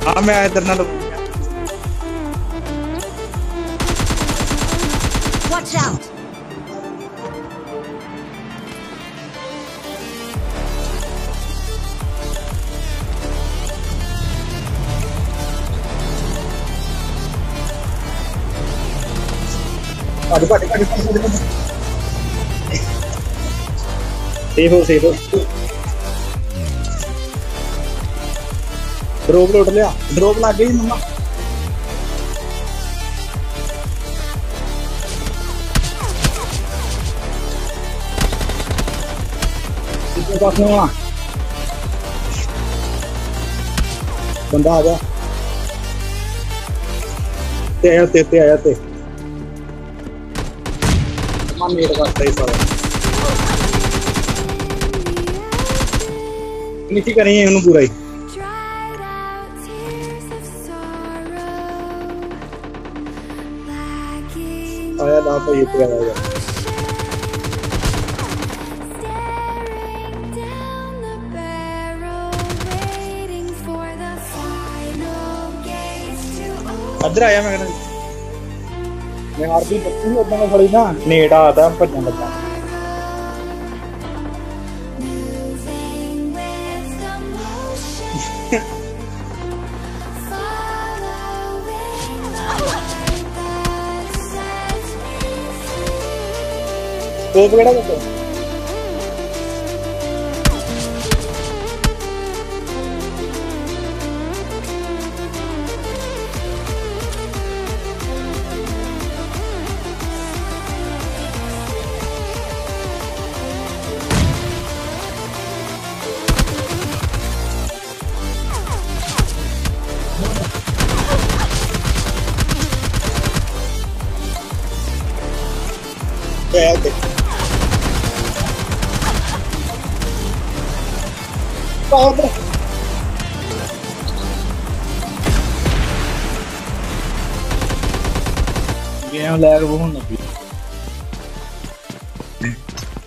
हाँ मैं इधर ना लगूंगा। Watch out! सेफ हो ड्रॉप लौट लिया ड्रॉप लग गई मम्मा बंदा आ गया ते आया ते मेरे पास सही सारा नीचे करेंगे उन्होंने पूरा ही आया ना तो ये पे आया अदर आया मैं आरपी बच्ची उतना में थोड़ी ना नेट आता है भजन लगा तो केड़ा करते गेम लैग बहुत लगी